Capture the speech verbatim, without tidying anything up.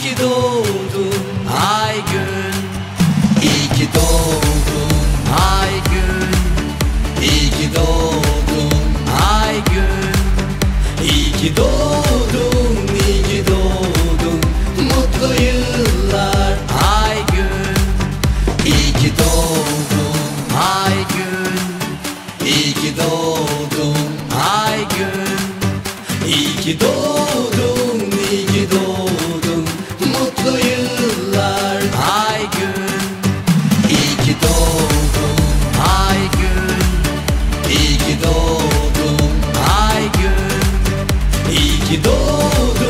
ki doğdun Aygün, iyi ki doğdun Aygün, iyi ki doğdun Aygün, iyi ki doğdun, iyi ki doğdun, mutlu yıllar Aygün, iyi ki doğdun Aygün, iyi ki doğdun Aygün, iyi ki doğdun, iyi ki doğdun, mutlu yıllar Aygün, iyi ki doğdun Aygün, iyi ki doğdun Aygün, iyi ki doğdun.